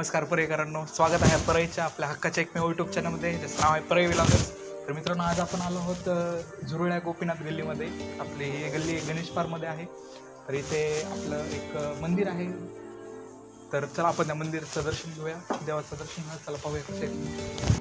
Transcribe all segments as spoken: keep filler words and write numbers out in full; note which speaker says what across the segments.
Speaker 1: नमस्कार परळीकरांनो, स्वागत आहे परळीच्या आपल्या हक्काच्या एकमेव यूट्यूब चॅनलमध्ये, ज्याचं नाव आहे परळी व्लॉगर्स. तर मित्रांनो, आज आपण आलो आहोत झुरळ्या गोपीनाथ गल्लीमध्ये. आपली ही गल्ली गणेश पार्कमध्ये आहे. तर इथे आपलं एक मंदिर आहे. तर चला आपण त्या मंदिराचं दर्शन घेऊया, देवाचं दर्शन घेऊया. चला पाहूया कसे.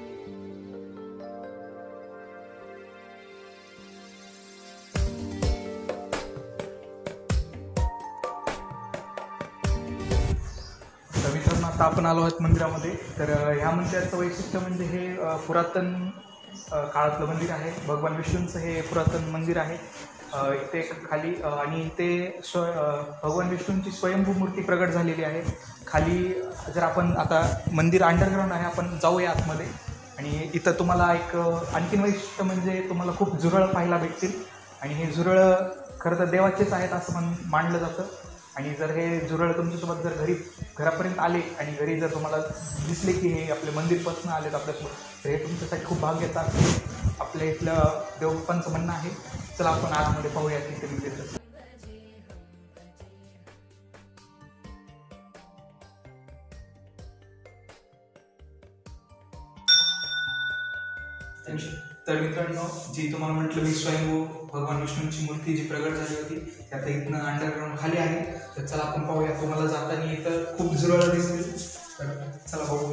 Speaker 1: तर मित्रांनो, आता आपण आलो आहोत मंदिरामध्ये. तर ह्या मंदिराचं वैशिष्ट्य म्हणजे हे पुरातन काळातलं मंदिर आहे. भगवान विष्णूंचं हे पुरातन मंदिर आहे. इथे खाली आणि इथे स्व भगवान विष्णूंची स्वयंभू मूर्ती प्रगट झालेली आहे. खाली जर आपण आता मंदिर अंडरग्राऊंड आहे, आपण जाऊया आतमध्ये. आणि इथं तुम्हाला एक आणखीन वैशिष्ट्य म्हणजे तुम्हाला खूप झुरळं पाहायला भेटतील. आणि हे झुरळं खरं तर देवाचेच आहेत असं म्हण मानलं जातं. आणि जर हे झुरळ तुमच्यासोबत जर घरी घरापर्यंत आले आणि घरी जर तुम्हाला दिसले की हे आपले मंदिरपासून आलेत आपल्यासोबत, तर हे तुमच्यासाठी खूप भाग्याचं असतं आपल्या इथलं देवबाप्पांचं म्हणणं आहे. चला आपण आतमध्ये पाहूया की ते मंदिर कसं. तर मित्रांनो, जी तुम्हाला म्हटलं मी स्वयंभू भगवान विष्णूंची मूर्ती जी प्रगट झाली होती, त्यात इथनं अंडरग्राऊंड खाली आहे. तर चला आपण पाहूया. तुम्हाला जाताना इथं खूप झुरळं दिसतील. तर चला पाहू.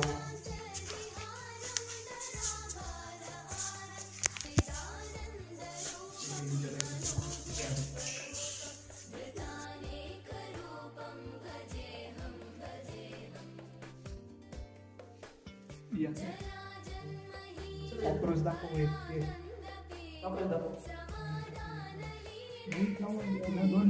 Speaker 1: अप्रोच दाखव. दोन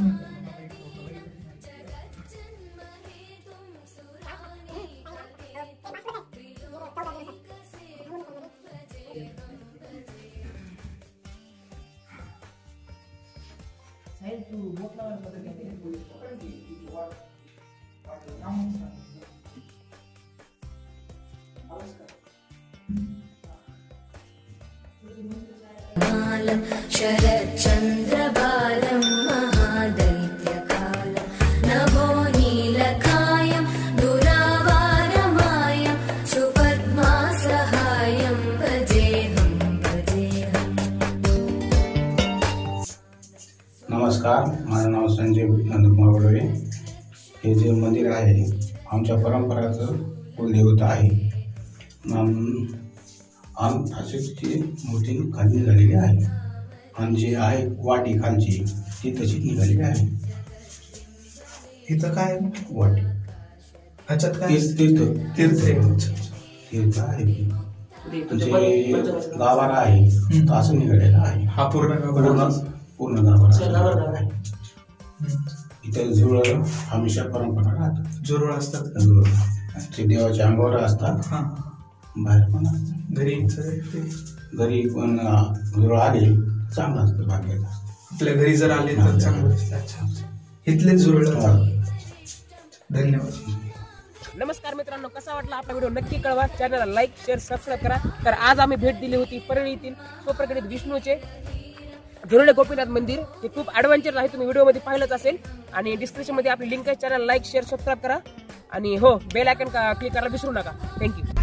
Speaker 2: शरच्चन्द्रबालं महादैत्यकालं नभो नीलकायं दुरावारमायं सुपद्मासहायं भजेऽहं भजेऽहं.
Speaker 3: नमस्कार, माझं नाव संजय नंदकुमार वडवे. हे जे मंदिर आहे आमच्या परंपराचं कुलदेवता आहे. आम अशीची मूर्ती खाली झालेली आहे आणि जी आहे वाटी खालची ती तशीच निघालेली आहे.
Speaker 1: इथं काय
Speaker 3: वाटी
Speaker 1: ह्याच्यात काय
Speaker 3: तीर्थ
Speaker 1: तीर्थ
Speaker 3: तीर्थ आहे. जे गाभारा आहे तो असं निघालेला आहे.
Speaker 1: हा पूर्ण
Speaker 3: पूर्ण पूर्ण गाभारा आहे. इथे झुरळ हमेशा परंपरा राहतात.
Speaker 1: झुरळ असतात.
Speaker 3: झुरळ ते देवाच्या अंगावर असतात.
Speaker 1: हां,
Speaker 3: बाहेर पण असतात.
Speaker 1: घरी
Speaker 3: घरी पण झुरळ आले चांगलं असतं, भाग्याचं.
Speaker 1: आपल्या घरी जर आले तर चांगलं असतं. अच्छा, इथले झुरळ. धन्यवाद.
Speaker 4: नमस्कार मित्रांनो, कसा वाटला आपला व्हिडिओ नक्की कळवा. चॅनलला लाईक शेअर सबस्क्राईब करा. तर आज आम्ही भेट दिली होती परळी येथील स्वप्रकटित विष्णूचे झुरळे गोपीनाथ मंदिर. ते खूप ॲडव्हेंचर आहे, तुम्ही व्हिडिओमध्ये पाहिलंच असेल. आणि डिस्क्रिप्शनमध्ये आपली लिंक आहे. चॅनल लाईक शेअर सबस्क्राईब करा. आणि हो, बेल आयकॉन क्लिक करायला विसरू नका. थँक्यू.